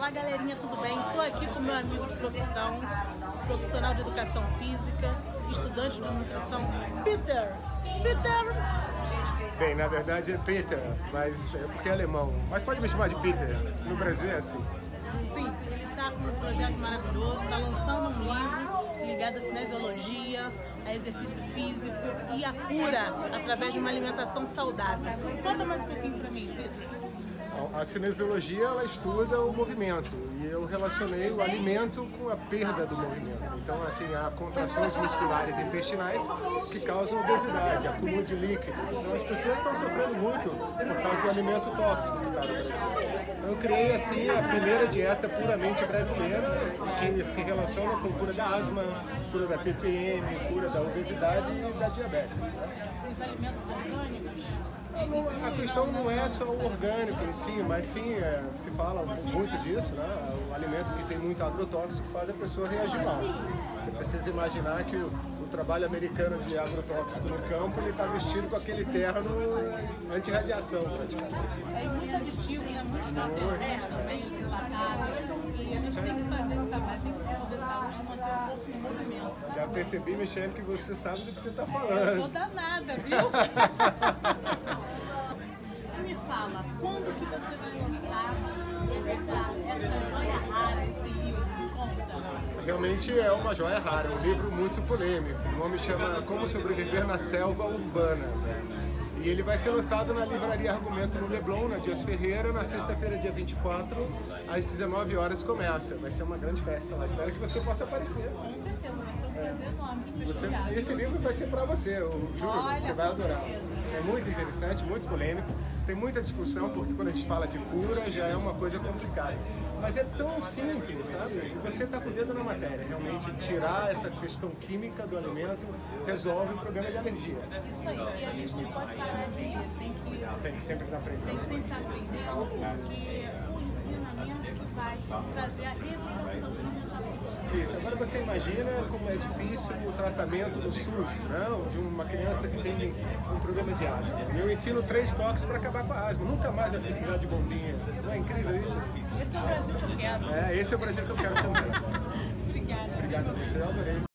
Olá galerinha, tudo bem? Estou aqui com meu amigo de profissão, profissional de educação física, estudante de nutrição, Peter! Bem, na verdade é Peter, mas é porque é alemão. Mas pode me chamar de Peter, no Brasil é assim. Sim, ele está com um projeto maravilhoso, está lançando um livro ligado à cinesiologia, a exercício físico e a cura através de uma alimentação saudável. Conta mais um pouquinho para mim, Peter. A cinesiologia, ela estuda o movimento e eu relacionei o alimento com a perda do movimento. Então, assim, há contrações musculares intestinais que causam obesidade, acúmulo de líquido. Então, as pessoas estão sofrendo muito por causa do alimento tóxico que está no Brasil. Então, eu criei, assim, a primeira dieta puramente brasileira que se relaciona com cura da asma, cura da TPM, cura da obesidade e da diabetes. Os alimentos orgânicos? A questão não é só o orgânico em si, mas sim, se fala muito disso, né? O alimento que tem muito agrotóxico faz a pessoa reagir mal. Você precisa imaginar que o trabalho americano de agrotóxico no campo, ele está vestido com aquele terno anti-radiação, praticamente. É muito aditivo, né? Muito conservante, tem os enlatados, e a gente tem que fazer esse trabalho, tem que conversar, manter um pouco de movimento. Já percebi, Michele, que você sabe do que você está Eu falando. tô danada, viu? Me fala, quando que você vai lançar essa joia rara, esse livro? Conta. Realmente é uma joia rara, um livro muito polêmico. O nome chama Como Sobreviver na Selva Urbana. E ele vai ser lançado na Livraria Argumento no Leblon, na Dias Ferreira, na sexta-feira, dia 24, às 19 horas começa. Vai ser uma grande festa lá. Espero que você possa aparecer. Com certeza, vai ser um prazer enorme. Muito Você, obrigada. esse livro vai ser para você, eu juro, Olha, você vai com adorar. certeza. É muito interessante, muito polêmico, tem muita discussão, porque quando a gente fala de cura já é uma coisa complicada. Mas é tão simples, sabe? E você está com o dedo na matéria. Realmente, tirar essa questão química do alimento resolve o problema de alergia. Isso aí, e a gente não pode parar de ler, Tem que sempre estar tem aprendendo. que sempre estar aprendendo, porque o ensinamento que vai trazer a redenção da mente. Isso, agora você imagina como é difícil o tratamento do SUS, não? De uma criança que tem um problema de asma. Eu ensino 3 toques para acabar com a asma, nunca mais vai precisar de bombinhas. Não é incrível isso? Esse é o Brasil que eu quero. Esse é o Brasil que eu quero também. Obrigada. Obrigado a você, eu adorei.